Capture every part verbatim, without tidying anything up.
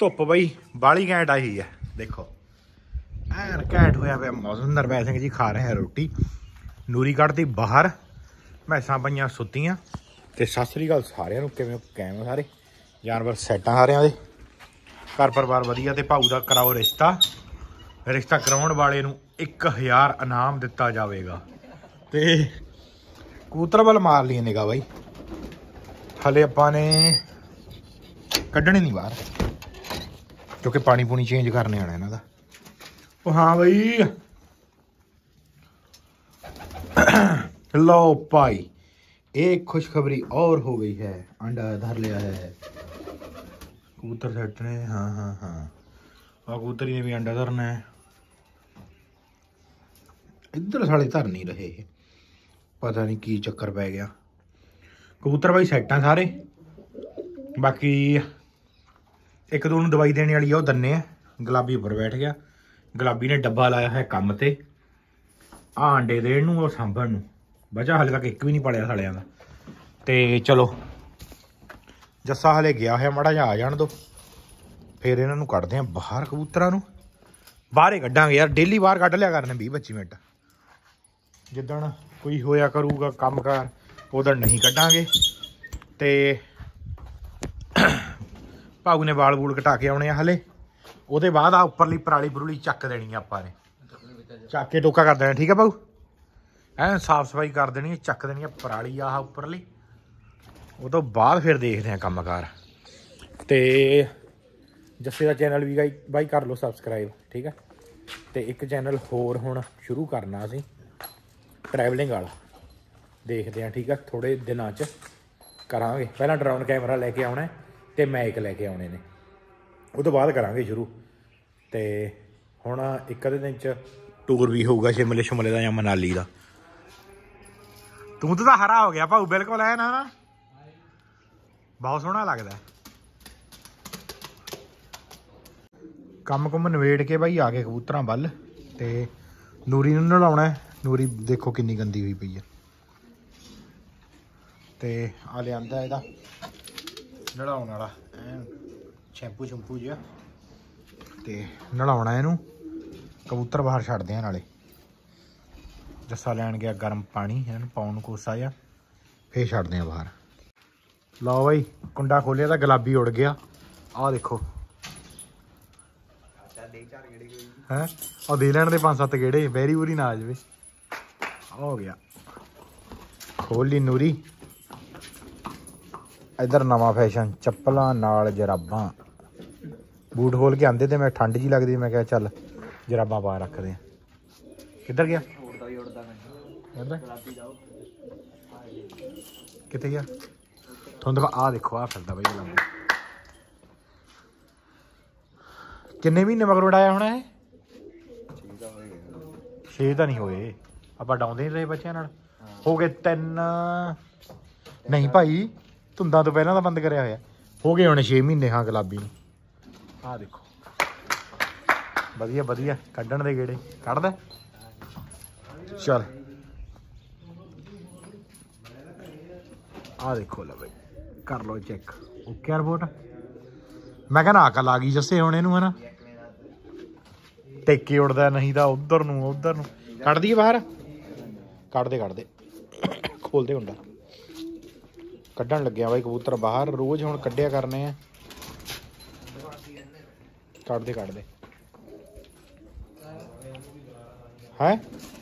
धुप बई बाली घैंट आई है। देखो ਐਨ ਘੈਂਟ ਹੋਇਆ ਪਿਆ ਮੌਸਮ। ਨਰਵੈਲ ਸਿੰਘ ਜੀ ਖਾ ਰਹੇ ਆ ਰੋਟੀ। ਨੂਰੀ ਕੱਢਦੀ ਬਾਹਰ, ਮੈਸਾਂ ਪਈਆਂ ਸੁੱਤੀਆਂ। ਤੇ ਸਤਿ ਸ੍ਰੀ ਅਕਾਲ ਸਾਰਿਆਂ ਨੂੰ। ਕਿਵੇਂ ਕਾਇਮ ਸਾਰੇ ਜਾਨਵਰ ਸੈਟਾਂ ਸਾਰਿਆਂ ਦੇ, ਘਰ ਪਰਿਵਾਰ ਵਧੀਆ। ਤੇ ਭਾਊ ਦਾ ਕਰਾਓ ਰਿਸ਼ਤਾ। ਰਿਸ਼ਤਾ ਕਰਾਉਣ ਵਾਲੇ ਨੂੰ ਇੱਕ ਹਜ਼ਾਰ ਇਨਾਮ ਦਿੱਤਾ ਜਾਵੇਗਾ। ਤੇ ਕਬੂਤਰ ਵੱਲ ਮਾਰ ਲਈ ਨਿਗਾਹ ਬਾਈ। ਹਲੇ ਆਪਾਂ ਨੇ ਕੱਢਣੇ ਨਹੀਂ ਬਾਹਰ, ਕਿਉਂਕਿ ਪਾਣੀ ਪੂਣੀ ਚੇਂਜ ਕਰਨੇ ਆਣਾ ਇਹਨਾਂ ਦਾ। ਉਹ ਹਾਂ ਬਈ लो भाई एक खुशखबरी और हो गई है। अंडा धर लिया है कबूतर सेट ने। हाँ हाँ हाँ और कबूतर ने भी अंडा धरना है। इधर साले धर नहीं रहे, पता नहीं की चक्कर पै गया। कबूतर भाई सेट हैं सारे। बाकी एक दो नूं दवाई देने वाली है, वो दन्ने है। गुलाबी उपर बैठ गया। गुलाबी ने डब्बा लाया है कम ते आ अंडे देण नूं और सांभण नूं। बचा हाले तक एक भी नहीं पलिया सालियां दा। ते चलो जस्सा हाले गया है, माड़ा जिहा आ जाण दो, फिर इन्हां नूं कढदे आ बाहर। कबूतरां नूं बाहर ही कढांगे यार, डेली बाहर कढ लिया करने बीस पच्ची मिनट। जिद्दण कोई होया करूगा काम कार उदण नहीं कढांगे। ते भाऊ ने वाल वूल कटा के आउणे आ हले। ਉਹਦੇ ਬਾਅਦ ਆ ਉੱਪਰਲੀ ਪਰਾਲੀ ਪਰੂਲੀ ਚੱਕ ਦੇਣੀ ਆਪਾਂ ਨੇ, ਚੱਕ ਕੇ ਟੋਕਾ ਕਰ ਦੇਣਾ। ਠੀਕ ਹੈ ਭਾਊ, ਐਨ ਸਾਫ ਸਫਾਈ ਕਰ ਦੇਣੀ, ਚੱਕ ਦੇਣੀ ਆ ਪਰਾਲੀ ਆਹ ਉੱਪਰਲੀ। ਉਹ ਤੋਂ ਬਾਅਦ ਫਿਰ ਦੇਖਦੇ ਆ ਕੰਮ ਕਾਰ। ਤੇ ਜੱਸੇ ਦਾ ਚੈਨਲ ਵੀ ਗਾਈ ਬਾਈ ਕਰ ਲਓ ਸਬਸਕ੍ਰਾਈਬ। ਠੀਕ ਹੈ। ਤੇ ਇੱਕ ਚੈਨਲ ਹੋਰ ਹੁਣ ਸ਼ੁਰੂ ਕਰਨਾ ਅਸੀਂ, ਟਰੈਵਲਿੰਗ ਵਾਲਾ। ਦੇਖਦੇ ਆ ਠੀਕ ਆ, ਥੋੜੇ ਦਿਨਾਂ 'ਚ ਕਰਾਂਗੇ। ਪਹਿਲਾਂ ਡਰੋਨ ਕੈਮਰਾ ਲੈ ਕੇ ਆਉਣਾ ਤੇ ਮੈਕ ਲੈ ਕੇ ਆਉਣੇ ਨੇ, ਉਹ ਤੋਂ ਬਾਅਦ ਕਰਾਂਗੇ ਸ਼ੁਰੂ। ਤੇ ਹੁਣ ਇੱਕ ਅੱਧੇ ਦਿਨ 'ਚ ਟੂਰ ਵੀ ਹੋਊਗਾ ਸ਼ਿਮਲੇ ਸ਼ਿਮਲੇ ਦਾ ਜਾਂ ਮਨਾਲੀ ਦਾ। ਤੂੰ ਤਾਂ ਹਰਾ ਹੋ ਗਿਆ ਭਾਊ, ਬਿਲਕੁਲ ਐ ਨਾ ਨਾ, ਬਹੁਤ ਸੋਹਣਾ ਲੱਗਦਾ। ਕੰਮ ਕੁੰਮ ਨਵੇੜ ਕੇ ਬਾਈ ਆ ਗਏ ਕਬੂਤਰਾਂ ਵੱਲ। ਤੇ ਨੂਰੀ ਨੂੰ ਨਲਾਉਣਾ। ਨੂਰੀ ਦੇਖੋ ਕਿੰਨੀ ਗੰਦੀ ਹੋਈ ਪਈ ਹੈ। ਤੇ ਆ ਲਿਆਂਦਾ ਇਹਦਾ ਨਲਾਉਣ ਵਾਲਾ ਐ ਸ਼ੈਂਪੂ ਸ਼ੈਂਪੂ ਜਿਹਾ। ਤੇ ਨਲਾਉਣਾ ਇਹਨੂੰ। ਕਬੂਤਰ ਬਾਹਰ ਛੱਡਦੇ ਆ ਨਾਲੇ। ਜੱਸਾ ਲੈਣ ਗਿਆ ਗਰਮ ਪਾਣੀ ਇਹਨਾਂ ਨੂੰ ਪਾਉਣ ਨੂੰ ਕੋਸਾ ਜਿਹਾ, ਫੇਰ ਛੱਡਦੇ ਆ ਬਾਹਰ। ਲਓ ਬਾਈ ਕੁੰਡਾ ਖੋਲਿਆ ਤਾਂ ਗੁਲਾਬੀ ਉੜ ਗਿਆ। ਆਹ ਦੇਖੋ ਹੈ, ਉਹ ਦੇ ਲੈਣ ਦੇ ਪੰਜ ਸੱਤ ਗੇੜੇ, ਬੈਰੀ ਬੂਰੀ ਨਾ ਆ ਜਾਵੇ। ਹੋ ਗਿਆ ਖੋਲ ਲਈ ਨੂਰੀ। ਇੱਧਰ ਨਵਾਂ ਫੈਸ਼ਨ, ਚੱਪਲਾਂ ਨਾਲ ਜਰਾਬਾਂ। ਬੂਟ ਖੋਲ ਕੇ ਆਂਦੇ ਤੇ ਮੈਂ ਠੰਡ ਜਿਹੀ ਲੱਗਦੀ, ਮੈਂ ਕਿਹਾ ਚੱਲ ਜਰਾਬਾਂ ਪਾ ਰੱਖਦੇ ਆ। ਕਿੱਧਰ ਗਿਆ? ਕਿੱਥੇ ਗਿਆ? ਤੁਹਾਨੂੰ ਦਿਖਾ, ਆਹ ਦੇਖੋ ਆਹ ਫਿਰਦਾ ਬਾਈ ਲੰਬਾ। ਕਿੰਨੇ ਮਹੀਨੇ ਮਗਰ ਉਡਾਇਆ ਹੋਣਾ ਇਹ? ਛੇ ਤਾਂ ਨਹੀਂ ਹੋਏ, ਆਪਾਂ ਡਾਉਂਦੇ ਨਹੀਂ ਰਹੇ ਬੱਚਿਆਂ ਨਾਲ। ਹੋ ਗਏ ਤਿੰਨ ਨਹੀਂ ਭਾਈ, ਧੁੰਦਾਂ ਤੋਂ ਪਹਿਲਾਂ ਤਾਂ ਬੰਦ ਕਰਿਆ ਹੋਇਆ। ਹੋ ਗਏ ਹੁਣ ਛੇ ਮਹੀਨੇ। ਹਾਂ ਗੁਲਾਬੀ ਨੂੰ ਆਹ ਦੇਖੋ, ਵਧੀਆ ਵਧੀਆ ਕੱਢਣ ਦੇ ਗੇੜੇ ਕੱਢਦਾ। ਚੱਲ ਆਹ ਦੇਖੋ ਲੈ ਬਾਈ, ਕਰ ਲਓ ਚੈੱਕ। Okay report. ਮੈਂ ਕਹਿੰਦਾ ਅਕਲ ਆ ਗਈ ਜੱਸੇ ਹੁਣ ਇਹਨੂੰ, ਹੈ ਨਾ। ਟੇਕੇ ਉੱਡਦਾ ਨਹੀਂ ਤਾਂ ਉੱਧਰ ਨੂੰ ਉੱਧਰ ਨੂੰ। ਕੱਢ ਦਈਏ ਬਾਹਰ? ਕੱਢਦੇ ਕੱਢਦੇ ਖੋਲਦੇ ਹੁੰਦਾ। ਕੱਢਣ ਲੱਗਿਆ ਬਾਈ ਕਬੂਤਰ ਬਾਹਰ। ਰੋਜ਼ ਹੁਣ ਕੱਢਿਆ ਕਰਨੇ ਆ। ਕੱਢਦੇ ਕੱਢਦੇ ਹੈ।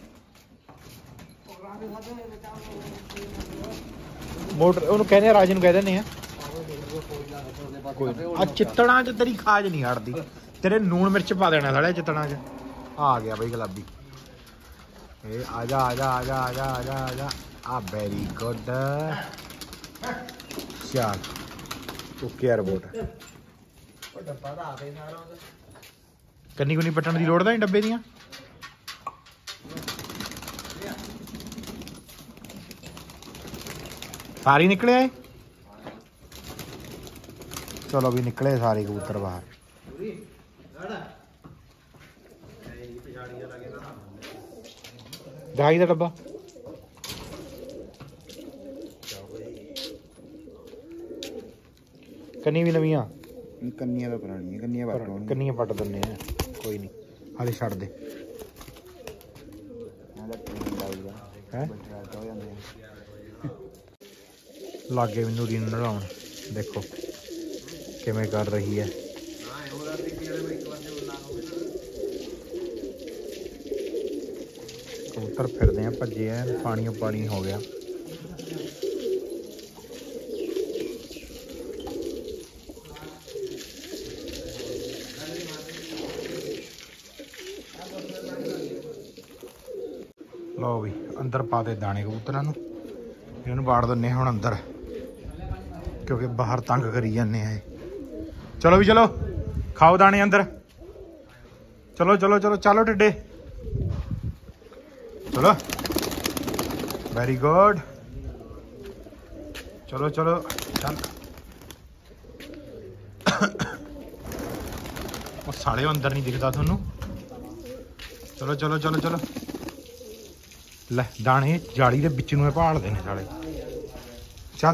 ਮੋਟਰ ਉਹਨੂੰ ਕਹਿੰਦੇ ਆ, ਰਾਜੇ ਨੂੰ ਕਹਿ ਦਿੰਦੇ ਆ। ਕੋਈ ਆ ਚਿੱਤੜਾਂ 'ਚ ਤੇਰੀ ਖਾਜ ਨਹੀਂ ਹਟਦੀ, ਤੇਰੇ ਨੂਣ ਮਿਰਚ ਪਾ ਦੇਣਾ ਸਾਲੇ ਚਿੱਤੜਾਂ 'ਚ। ਆ ਗਿਆ ਬਾਈ ਗੁਲਾਬੀ। ਇਹ ਆ ਜਾ ਆ ਜਾ ਆ ਜਾ ਆ ਜਾ ਆ ਜਾ ਆ ਜਾ। ਆ ਵੈਰੀ ਗੁੱਡ। ਚੱਲ ਓਕੇ ਰਿਪੋਰਟ। ਕੰਨੀ ਕੁੰਨੀ ਪੱਟਣ ਦੀ ਲੋੜ ਤਾਂ ਨਹੀਂ ਡੱਬੇ ਦੀਆਂ। ਸਾਰੇ ਨਿਕਲੇ ਆਏ। ਚਲੋ ਵੀ ਨਿਕਲੇ ਸਾਰੇ ਕਬੂਤਰ ਬਾਹਰ। ਦਵਾਈ ਦਾ ਡੱਬਾ ਕੰਨੀ ਵੀ ਨਵੀਆਂ ਕੰਨੀਆਂ ਤਾਂ ਪੁਰਾਣੀਆਂ ਕੰਨੀਆਂ ਵੱਟ ਕੰਨੀਆਂ ਪੱਟ ਦਿੰਦੇ ਆ ਕੋਈ ਨਹੀਂ ਹਾਲੇ ਛੱਡ ਦੇ ਹੈ ਲਾਗੇ ਮੈਨੂੰ ਰੀਨ ਨਲਾਉਣ ਦੇਖੋ ਕਿਵੇਂ ਕਰ ਰਹੀ ਹੈ ਕਬੂਤਰ ਫਿਰਦੇ ਆ ਭੱਜੇ ਆ ਪਾਣੀ ਪਾਣੀ ਹੋ ਗਿਆ ਲਓ ਵੀ ਅੰਦਰ ਪਾ ਦੇ ਦਾਣੇ ਕਬੂਤਰਾਂ ਨੂੰ ਇਹਨੂੰ ਬਾੜ ਦਿੰਨੇ ਹੁਣ ਅੰਦਰ ਕਿਉਂਕਿ ਬਾਹਰ ਤੰਗ ਕਰੀ ਜਾਂਦੇ ਆ ਇਹ ਚਲੋ ਵੀ ਚਲੋ ਖਾਓ ਦਾਣੇ ਅੰਦਰ ਚਲੋ ਚਲੋ ਚਲੋ ਚਲੋ ਟਿੱਡੇ ਚਲੋ ਵੈਰੀ ਗੁੱਡ ਚਲੋ ਚਲੋ ਚੱਲ ਉਹ ਸਾਲੇ ਅੰਦਰ ਨਹੀਂ ਦਿਖਦਾ ਤੁਹਾਨੂੰ ਚਲੋ ਚਲੋ ਚਲੋ ਚਲੋ ਲੈ ਦਾਣੇ ਜਾਲੀ ਦੇ ਵਿੱਚ ਨੂੰ ਭਾਲਦੇ ਨੇ ਸਾਲੇ ਚੱਲ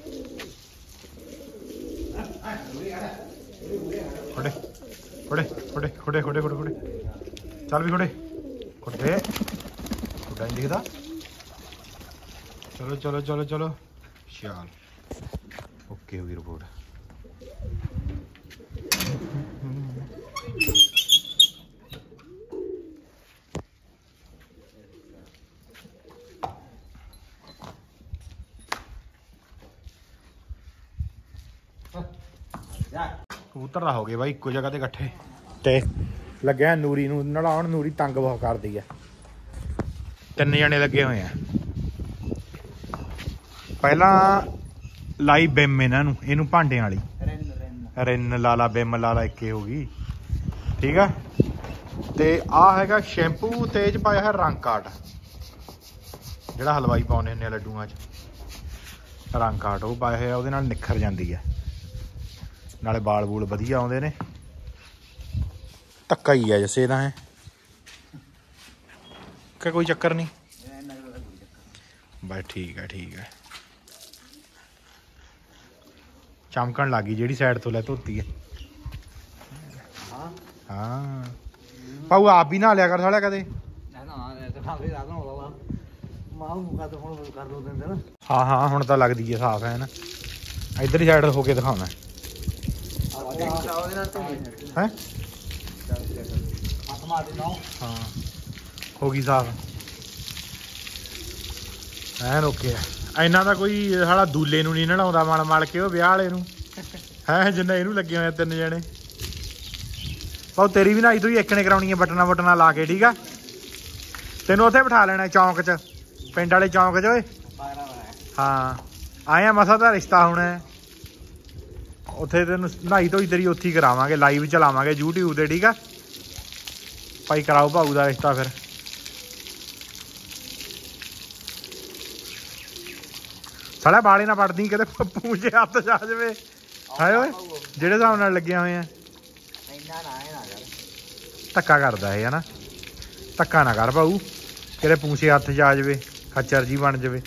ਖੜੇ ਖੜੇ ਖੜੇ ਖੜੇ ਖੜੇ ਖੜੇ ਖੜੇ ਚੱਲ ਵੀ ਖੜੇ ਖੜੇ ਖੁੱਡਾ ਨਹੀਂ ਦਿਖਦਾ ਚਲੋ ਚਲੋ ਚਲੋ ਚਲੋ ਚੱਲ ਓਕੇ ਹੋ ਗਈ ਰਿਪੋਰਟ ਕਬੂਤਰ ਦਾ ਹੋ ਗਏ ਬਾਈ ਇੱਕੋ ਜਗ੍ਹਾ ਤੇ ਇਕੱਠੇ ਤੇ ਲੱਗਿਆ ਨੂਰੀ ਨੂੰ ਨਲਾਉਣ ਨੂਰੀ ਤੰਗ ਬਹੁਤ ਕਰਦੀ ਆ ਤਿੰਨ ਜਣੇ ਲੱਗੇ ਹੋਏ ਆ ਪਹਿਲਾਂ ਲਾਈ ਬਿਮ ਇਹਨਾਂ ਨੂੰ ਇਹਨੂੰ ਭਾਂਡਿਆਂ ਵਾਲੀ ਰਿੰਨ ਲਾਲਾ ਬਿਮ ਲਾਲਾ ਇੱਕੇ ਹੋ ਗਈ ਠੀਕ ਆ ਤੇ ਆ ਹੈਗਾ ਸ਼ੈਂਪੂ ਤੇ ਇਹ ਚ ਪਾਇਆ ਹੈ ਰੰਗ ਕਾਟ ਜਿਹੜਾ ਹਲਵਾਈ ਪਾਉਂਦੇ ਹੁੰਦੇ ਆ ਲੱਡੂਆਂ ਚ ਰੰਗ ਕਾਟ ਉਹ ਪਾਇਆ ਹੋਇਆ ਉਹਦੇ ਨਾਲ ਨਿਖਰ ਜਾਂਦੀ ਆ ਨਾਲੇ ਬਾਲ ਬੂਲ ਵਧੀਆ ਆਉਂਦੇ ਨੇ ਧੱਕਾ ਹੀ ਆ ਜਸੇ ਦਾ ਹੈ ਕਿ ਕੋਈ ਚੱਕਰ ਨਹੀਂ ਬਸ ਠੀਕ ਹੈ ਠੀਕ ਹੈ ਚਮਕਣ ਲੱਗੀ ਜਿਹੜੀ ਸਾਈਡ ਤੋਂ ਲੈ ਧੋਤੀ ਹੈ ਹਾਂ ਪਾਉ ਆਪ ਵੀ ਨਾ ਲਿਆ ਕਰ ਸਾਲਿਆ ਕਦੇ ਹਾਂ ਹਾਂ ਹੁਣ ਤਾਂ ਲੱਗਦੀ ਹੈ ਸਾਫ਼ ਹੈ ਨਾ ਇੱਧਰ ਹੀ ਸਾਈਡ ਹੋ ਕੇ ਦਿਖਾਉਣਾ ਹੈ ਹਾਂ ਹੋ ਗਈ ਸਾਫ਼ ਐਨ ਓਕੇ ਇੰਨਾ ਤਾਂ ਕੋਈ ਸਾਲਾ ਦੂਲੇ ਨੂੰ ਨਹੀਂ ਨਲਾਉਂਦਾ ਮਲ ਮਲ ਕੇ ਉਹ ਵਿਆਹ ਵਾਲੇ ਨੂੰ ਹੈ ਜਿੰਨਾ ਇਹਨੂੰ ਲੱਗੇ ਹੋਏ ਤਿੰਨ ਜਣੇ ਪਾਉ ਤੇਰੀ ਵੀ ਨਹਾਈ ਤੂੰ ਇੱਕ ਨੇ ਕਰਾਉਣੀ ਹੈ ਬਟਨਾ ਬਟਨਾ ਲਾ ਕੇ ਠੀਕ ਆ ਤੈਨੂੰ ਉੱਥੇ ਬਿਠਾ ਲੈਣਾ ਚੌਂਕ ਚ ਪਿੰਡ ਵਾਲੇ ਚੌਂਕ ਚ ਓਏ ਹਾਂ ਆਇਆ ਮਸਾ ਦਾ ਰਿਸ਼ਤਾ ਹੋਣਾ ਉੱਥੇ ਤੈਨੂੰ ਨਹਾਈ ਧੋਈ ਤੇਰੀ ਉੱਥੇ ਹੀ ਕਰਾਵਾਂਗੇ ਲਾਈਵ ਚਲਾਵਾਂਗੇ ਯੂਟਿਊਬ ਤੇ ਠੀਕ ਆ ਭਾਈ ਕਰਾਓ ਭਾਊ ਦਾ ਰਿਸ਼ਤਾ ਫਿਰ ਸਾਲਾ ਬਾਲੇ ਨਾ ਪੜਦੀ ਕਿਤੇ ਪੂੰਝੇ ਹੱਥ ਜਾ ਜਾਵੇ ਹਾਏ ਓਏ ਜਿਹੜੇ ਹਿਸਾਬ ਨਾਲ ਲੱਗਿਆ ਹੋਏ ਆ ਧੱਕਾ ਕਰਦਾ ਇਹ ਹਨਾ ਧੱਕਾ ਨਾ ਕਰ ਭਾਊ ਕਿਤੇ ਪੂੰਛੇ ਹੱਥ ਜਾ ਜਾਵੇ ਖੱਚਰ ਜੀ ਬਣ ਜਾਵੇ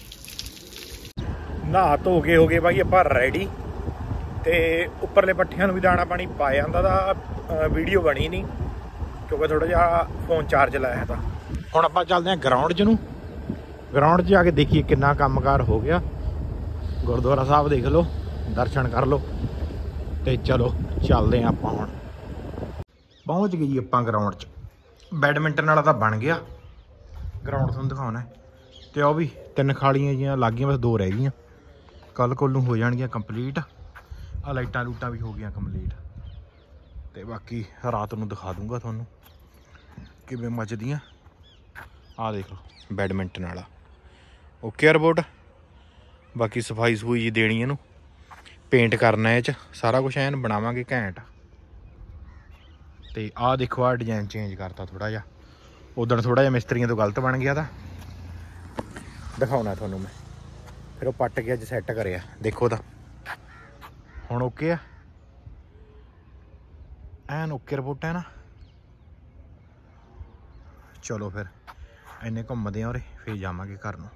ਨਹਾ ਧੋ ਕੇ ਹੋ ਗਏ ਬਾਈ ਆਪਾਂ ਰੈਡੀ ਤੇ ਉੱਪਰਲੇ ਪੱਠਿਆਂ ਨੂੰ ਵੀ ਦਾਣਾ ਪਾਣੀ ਪਾ ਜਾਂਦਾ ਦਾ ਵੀਡੀਓ ਬਣੀ ਨਹੀਂ ਕਿਉਂਕਿ ਥੋੜਾ ਜਿਹਾ ਫੋਨ ਚਾਰਜ ਲਾਇਆ ਤਾਂ ਹੁਣ ਆਪਾਂ ਚੱਲਦੇ ਹਾਂ ਗਰਾਊਂਡ 'ਚ ਨੂੰ ਗਰਾਊਂਡ 'ਚ ਜਾ ਕੇ ਦੇਖੀਏ ਕਿੰਨਾ ਕੰਮਕਾਰ ਹੋ ਗਿਆ ਗੁਰਦੁਆਰਾ ਸਾਹਿਬ ਦੇਖ ਲਓ ਦਰਸ਼ਨ ਕਰ ਲਓ ਤੇ ਚਲੋ ਚੱਲਦੇ ਹਾਂ ਆਪਾਂ ਹੁਣ ਪਹੁੰਚ ਗਏ ਜੀ ਆਪਾਂ ਗਰਾਊਂਡ 'ਚ ਬੈਡਮਿੰਟਨ ਵਾਲਾ ਤਾਂ ਬਣ ਗਿਆ ਗਰਾਊਂਡ ਤੁਹਾਨੂੰ ਦਿਖਾਉਣਾ ਤੇ ਉਹ ਵੀ ਤਿੰਨ ਖਾਲੀਆਂ ਜੀਆਂ ਲੱਗ ਗਈਆਂ ਬਸ ਦੋ ਰਹਿ ਗਈਆਂ ਕੱਲ ਕੋਲ ਨੂੰ ਹੋ ਜਾਣਗੀਆਂ ਕੰਪਲੀਟ ਆ ਲਾਈਟਾਂ ਲੂਟਾਂ ਵੀ ਹੋ ਗਈਆਂ ਕੰਪਲੀਟ ਤੇ ਬਾਕੀ ਰਾਤ ਨੂੰ ਦਿਖਾ ਦੂੰਗਾ ਤੁਹਾਨੂੰ ਕਿਵੇਂ ਮੱਚਦੀਆਂ ਆਹ ਦੇਖ ਲਓ ਬੈਡਮਿੰਟਨ ਵਾਲਾ ਓਕੇ ਰਿਪੋਰਟ ਬਾਕੀ ਸਫਾਈ ਸਫੂਈ ਜੀ ਦੇਣੀ ਇਹਨੂੰ ਪੇਂਟ ਕਰਨਾ ਇਹ 'ਚ ਸਾਰਾ ਕੁਛ ਐਨ ਬਣਾਵਾਂਗੇ ਘੈਂਟ ਤੇ ਆਹ ਦੇਖੋ ਆਹ ਡਿਜ਼ਾਈਨ ਚੇਂਜ ਕਰਤਾ ਥੋੜਾ ਜਿਹਾ ਉਦੋਂ ਥੋੜਾ ਜਿਹਾ ਮਿਸਤਰੀਆਂ ਤੋਂ ਗਲਤ ਬਣ ਗਿਆ ਤਾਂ ਦਿਖਾਉਣਾ ਤੁਹਾਨੂੰ ਮੈਂ ਫਿਰ ਉਹ ਪੱਟ ਕੇ ਅੱਜ ਸੈੱਟ ਕਰਿਆ ਦੇਖੋ ਤਾਂ ਹੁਣ ਓਕੇ ਆ ਐਨ ਓਕੇ ਰਿਪੋਰਟ ਹੈ ਨਾ ਚਲੋ ਫਿਰ ਇੰਨੇ ਘੁੰਮਦੇ ਆ ਉਰੇ ਫਿਰ ਜਾਵਾਂਗੇ ਘਰ ਨੂੰ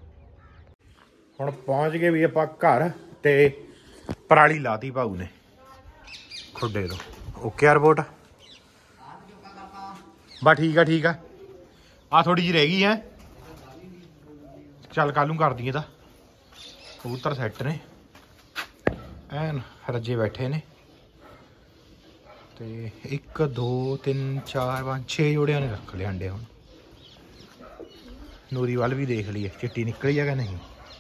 ਹੁਣ ਪਹੁੰਚ ਗਏ ਵੀ ਆਪਾਂ ਘਰ ਤੇ ਪਰਾਲੀ ਲਾਤੀ ਭਾਊ ਨੇ खुडे तो ओके यार रिपोर्ट बस ठीक है ठीक है आ थोड़ी जी रह गई है चल कल कर दिए कबूतर सैट ने एन रजे बैठे ने ते एक दो तीन चार पाँच छे जोड़े ने रख लिया अंडे हम नूरी वाल भी देख लिए चिट्टी निकली है कि नहीं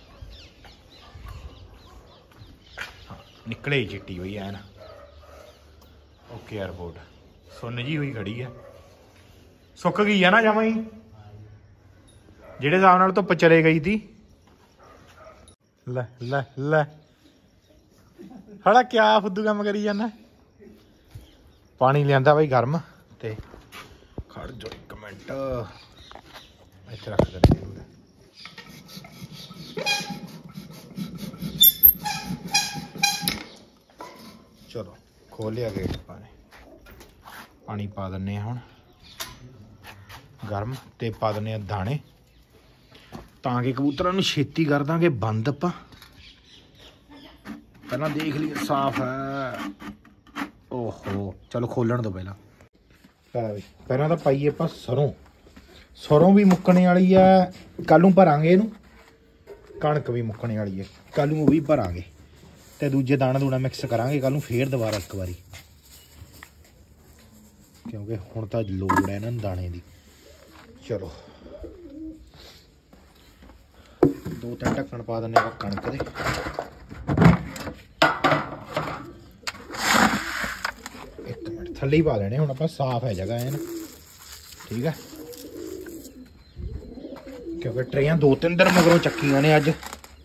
हाँ, निकले ही चिट्टी हुई है ना ओके एयरपोर्ट सुन जी हुई खड़ी है सुक गई है ना जमा ही जेड़े हिसाब नाल धुप्प चले गई थी ले ले ले हड़ा क्या फुद्दू काम करी जाना पानी लिया भाई गर्म ते खड़ जो एक मिनट इत्थे रख देने चलो खोल लिया गेट पाने पानी पा दिन्ने हुण गर्म ते पा दिन्ने दाने तां कि कबूतरां नूं छेती कर दांगे बंद आपां पहला देख लिए साफ है ओहो चलो खोलन दो पहला पहला तो पाइए आपां सरों सरों भी मुक्कने वाली है कल नूं भरांगे इहनूं कणक भी मुक्कने वाली है कल नूं भी भरांगे ते दूजे दाना दूना मिक्स करांगे कल नूं फेर दोबारा एक बारी क्योंकि हुण तां लोड़ है इन्हां नूं दाणे दी चलो दो तीन ढक्कन पा दिन्ने आपां कणक दे एक मिनट थल्ले ही पा देने हुण आपां साफ है जगह है ना ठीक है क्योंकि ट्रेयां दो तीन दिन मगरों चक्कियां ने अज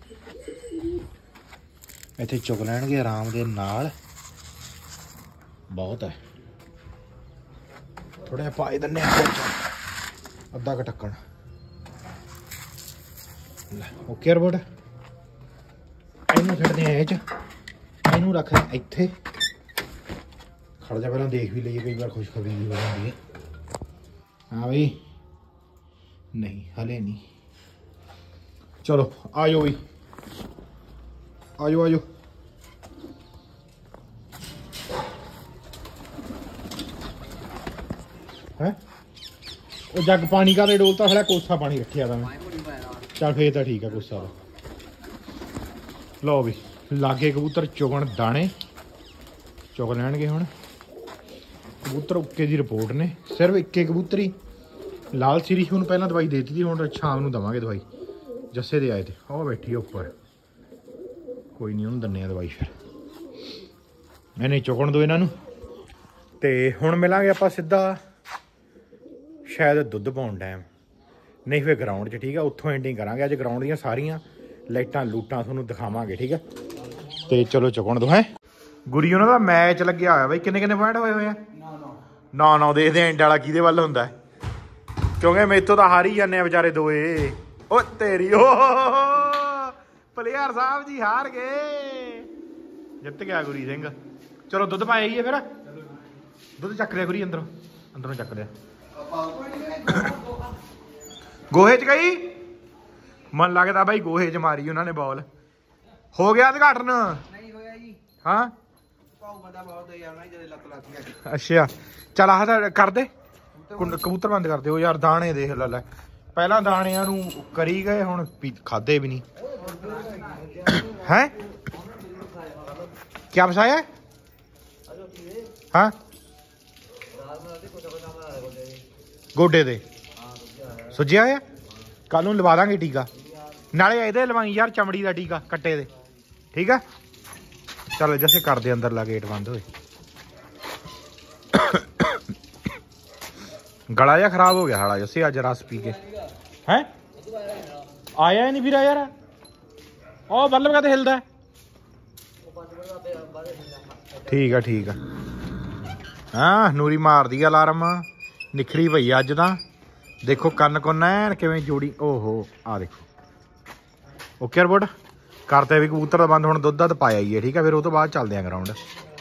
इत्थे चुग लैणगे आराम दे नाल बहुत है थोड़ा जिहा पाई दिन्ने अद्धा क ढक्कन ओके रिपोर्ट इनू छड्डदे आ च इनू रखदे इत्थे खड़ जा पहला देख भी लीए कई बार खुशखबरी भी हो जाती है हाँ भाई नहीं हले नहीं चलो आ जाओ भाई आ जाओ आ जाओ है वो जग पानी का डोलता खड़ा कोसा पानी रखिया था मैं चल फिर तो ठीक है कोसा लो भी लागे कबूतर चुगन दाने चुग लैणगे हुण कबूतर उक्के की रिपोर्ट ने सिर्फ इक्के कबूतरी लाल सीरी हूँ पहला दवाई देती थी हूँ शाम को देवांगे दवाई जस्से दे आए थे वो बैठी उपर कोई नहीं उन्होंने दन्ने दवाई फिर मैं नहीं चुकन दो इन्हों तो हुण मिलांगे आप सीधा शायद दुध पाउण टाइम नहीं फिर ग्राउंड च ठीक है उत्थों एंडिंग करांगे अज ग्राउंड दी सारियां लाइटां लूटां तुहानूं दिखावांगे ठीक है तो चलो चुकन दो है गुरी उन्हों का मैच लग्या होया बई किन्ने किन्ने पॉइंट होए हुए हैं नौ नौ देखते एंड वाला किहदे वल हुंदा है क्योंकि मेरे तो हार ही जाने बेचारे दोए ओ तेरी ओ प्लेयर साहब जी हार गए जित गया गुरी सिंह चलो दुध पाया ही है फिर दुध चक लिया गुरी अंदरों अंदरों चक लिया गोहे च गई मन लगता भाई गोहे च मारी उन्होंने बॉल हो गया उद्घाटन हाँ अच्छा चल आह कर दे कबूतर बंद कर दे यार दाने देख ला लै पहला दाणियां नूं करी गए हुण खाधे भी नहीं हैं क्या फसाया हाँ गोडे दे सुझिया है कल नूं लवा दांगे टीका नाले इहदे लवाई यार चमड़ी का टीका कट्टे दे ठीक है चल जैसे कर दे अंदर ला गेट बंद होए गला जा खराब हो गया साड़ा जैसे अज रस पी के हैं आया ही नहीं फिर यार ओ बल्लभ का हिलदा ठीक है ठीक है हाँ नूरी मार दी अलार्म निखड़ी पई अज तां देखो कन्न कुन्न ऐन किवें जोड़ी ओहो आ देखो ओके रिपोर्ट करते भी कबूतर बंद हुण दुध दुध पाया ही है ठीक है फिर उस तो बाद चलते हैं ग्राउंड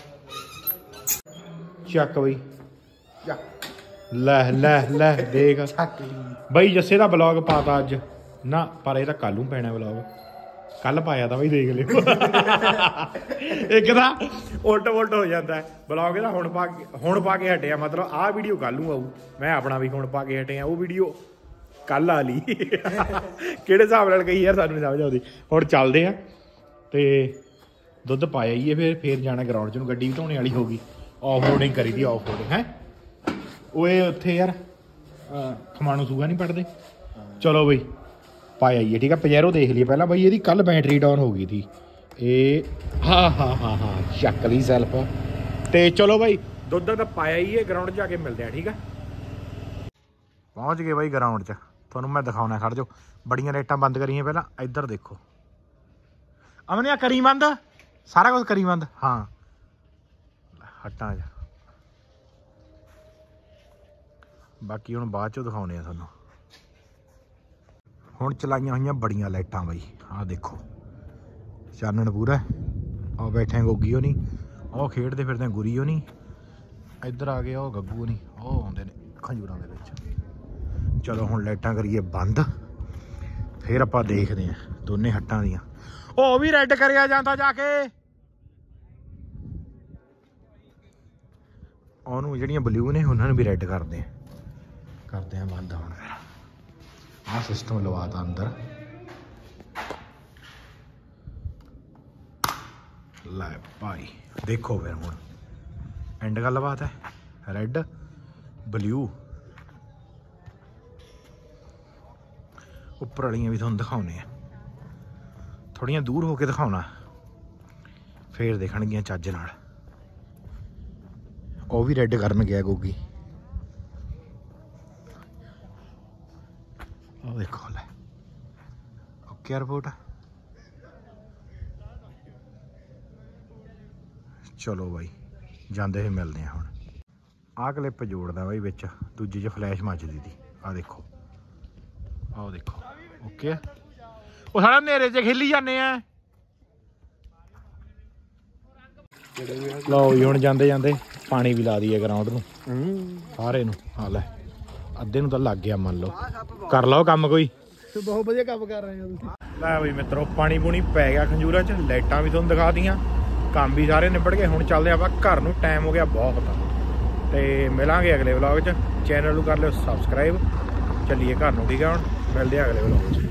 चक बई लै लै लै देख बई जस्से का ब्लॉग पाता अज ना पर यह कल नूं पैना ब्लॉग ਕੱਲ ਪਾਇਆ ਤਾਂ ਬਈ ਦੇਖ ਲਿਓ ਇੱਕ ਤਾਂ ਉਲਟ ਉਲਟ ਹੋ ਜਾਂਦਾ ਬਲੌਗ ਇਹਦਾ ਹੁਣ ਪਾ ਕੇ ਹੁਣ ਪਾ ਕੇ ਹਟਿਆ ਮਤਲਬ ਆਹ ਵੀਡੀਓ ਕੱਲ ਨੂੰ ਆਊ ਮੈਂ ਆਪਣਾ ਵੀ ਹੁਣ ਪਾ ਕੇ ਹਟਿਆ ਉਹ ਵੀਡੀਓ ਕੱਲ ਆ ਲਈ ਕਿਹੜੇ ਹਿਸਾਬ ਨਾਲ ਕਹੀ ਯਾਰ ਸਾਨੂੰ ਨਹੀਂ ਸਮਝ ਆਉਂਦੀ ਹੁਣ ਚੱਲਦੇ ਆ ਤੇ ਦੁੱਧ ਪਾਇਆ ਹੀ ਹੈ ਫਿਰ ਫਿਰ ਜਾਣਾ ਗਰਾਊਂਡ 'ਚ ਨੂੰ ਗੱਡੀ ਧੋਣੇ ਵਾਲੀ ਹੋ ਗਈ ਆਫ ਰੋਡਿੰਗ ਕਰੀ ਦੀ ਆਫ ਰੋਡਿੰਗ ਹੈ ਓਏ ਉੱਥੇ ਯਾਰ ਖਮਾਣੋ ਸੂਗਾ ਨਹੀਂ ਪੜਦੇ ਚਲੋ ਬਈ ਪਾਇਆ ਹੀ ਹੈ ਠੀਕ ਆ ਪਜੈਰੋ ਦੇਖ ਲਈਏ ਪਹਿਲਾਂ ਬਈ ਇਹਦੀ ਕੱਲ ਬੈਟਰੀ ਡਾਊਨ ਹੋ ਗਈ ਸੀ ਇਹ ਹਾਂ ਹਾਂ ਹਾਂ ਹਾਂ ਚੱਕ ਲਈ ਸੈਲਫ ਤੇ ਚਲੋ ਬਾਈ ਦੁੱਧ ਤਾਂ ਪਾਇਆ ਹੀ ਹੈ ਗਰਾਊਂਡ 'ਚ ਜਾ ਕੇ ਮਿਲਦੇ ਆ ਠੀਕ ਆ ਪਹੁੰਚ ਗਏ ਬਾਈ ਗਰਾਊਂਡ 'ਚ ਤੁਹਾਨੂੰ ਮੈਂ ਦਿਖਾਉਣਾ ਖੜ ਜਾਓ ਬੜੀਆਂ ਰੇਟਾਂ ਬੰਦ ਕਰੀਆਂ ਪਹਿਲਾਂ ਇੱਧਰ ਦੇਖੋ ਅਮਨਿਆ ਕਰੀ ਬੰਦ ਸਾਰਾ ਕੁਝ ਕਰੀ ਬੰਦ ਹਾਂ ਹਟਾਂ ਜਾ ਬਾਕੀ ਹੁਣ ਬਾਅਦ 'ਚੋਂ ਦਿਖਾਉਣੇ ਆ ਤੁਹਾਨੂੰ ਹੁਣ ਚਲਾਈਆਂ ਹੋਈਆਂ ਬੜੀਆਂ ਲਾਈਟਾਂ ਬਾਈ ਆਹ ਦੇਖੋ ਚਾਨਣ ਪੂਰਾ ਆਹ ਬੈਠੇ ਗੋਗੀ ਉਹ ਨਹੀਂ ਉਹ ਖੇਡਦੇ ਫਿਰਦੇ ਗੁਰੀ ਉਹ ਨਹੀਂ ਇੱਧਰ ਆ ਗਏ ਉਹ ਗੱਗੂ ਨਹੀਂ ਉਹ ਆਉਂਦੇ ਨੇ ਖੰਜੂਰਾਂ ਦੇ ਵਿੱਚ ਚਲੋ ਹੁਣ ਲਾਈਟਾਂ ਕਰੀਏ ਬੰਦ ਫਿਰ ਆਪਾਂ ਦੇਖਦੇ ਹਾਂ ਦੋਨੇ ਹੱਟਾਂ ਦੀਆਂ ਉਹ ਵੀ ਰੈੱਡ ਕਰਿਆ ਜਾਂਦਾ ਜਾ ਕੇ ਉਹਨੂੰ ਜਿਹੜੀਆਂ ਬਲੂ ਨੇ ਉਹਨਾਂ ਨੂੰ ਵੀ ਰੈੱਡ ਕਰਦੇ ਆ ਕਰਦੇ ਆ ਬੰਦ ਹੁਣ ਫਿਰ ਆਹ ਸਿਸਟਮ ਲਵਾਤਾ ਅੰਦਰ ਲੈ ਭਾਈ ਦੇਖੋ ਫਿਰ ਹੁਣ ਐਂਡ ਗੱਲਬਾਤ ਹੈ ਰੈੱਡ ਬਲੂ ਉੱਪਰ ਵਾਲੀਆਂ ਵੀ ਤੁਹਾਨੂੰ ਦਿਖਾਉਣੇ ਆ ਥੋੜੀਆਂ ਦੂਰ ਹੋ ਕੇ ਦਿਖਾਉਣਾ ਫੇਰ ਦੇਖਣਗੀਆਂ ਚੱਜ ਨਾਲ ਉਹ ਵੀ ਰੈੱਡ ਕਰਨ ਗਿਆ ਗੋਗੀ ਉਹ ਦੇਖੋ ਲੈ ਓਕੇ ਰਿਪੋਰਟ ਚਲੋ ਬਾਈ ਜਾਂਦੇ ਹੋਏ ਮਿਲਦੇ ਆ ਹੁਣ ਆਹ ਕਲਿੱਪ ਜੋੜਦਾ ਬਾਈ ਵਿੱਚ ਦੂਜੀ 'ਚ ਫਲੈਸ਼ ਮੱਚਦੀ ਤੀ ਆਹ ਦੇਖੋ ਆਹ ਦੇਖੋ ਓਕੇ ਉਹ ਸਾਡਾ ਹਨੇਰੇ 'ਚ ਖੇਲੀ ਜਾਂਦੇ ਆ ਲਓ ਜੀ ਹੁਣ ਜਾਂਦੇ ਜਾਂਦੇ ਪਾਣੀ ਵੀ ਲਾ ਦਈਏ ਗਰਾਊਂਡ ਨੂੰ ਸਾਰੇ ਨੂੰ ਹਾਂ ਲੈ ਅੱਧੇ ਨੂੰ ਤਾਂ ਲੱਗ ਗਿਆ ਮੰਨ ਲਓ ਕਰ ਲਓ ਕੰਮ ਕੋਈ ਬਹੁਤ ਵਧੀਆ ਕੰਮ ਕਰ ਰਹੇ ਹੋ ਤੁਸੀਂ ਲੈ ਬਈ ਮਿੱਤਰੋ ਪਾਣੀ ਪੂਣੀ ਪੈ ਗਿਆ ਖੰਜੂਰਾਂ 'ਚ ਲਾਈਟਾਂ ਵੀ ਤੁਹਾਨੂੰ ਦਿਖਾ ਦੀਆਂ ਕੰਮ ਵੀ ਸਾਰੇ ਨਿਬੜ ਗਏ ਹੁਣ ਚੱਲਦੇ ਆਪਾਂ ਘਰ ਨੂੰ ਟਾਈਮ ਹੋ ਗਿਆ ਬਹੁਤ ਤੇ ਮਿਲਾਂਗੇ ਅਗਲੇ ਵਲੌਗ 'ਚ ਚੈਨਲ ਨੂੰ ਕਰ ਲਿਓ ਸਬਸਕ੍ਰਾਈਬ ਚੱਲੀਏ ਘਰ ਨੂੰ ਠੀਕ ਆ ਹੁਣ ਮਿਲਦੇ ਆ ਅਗਲੇ ਵਲੌਗ 'ਚ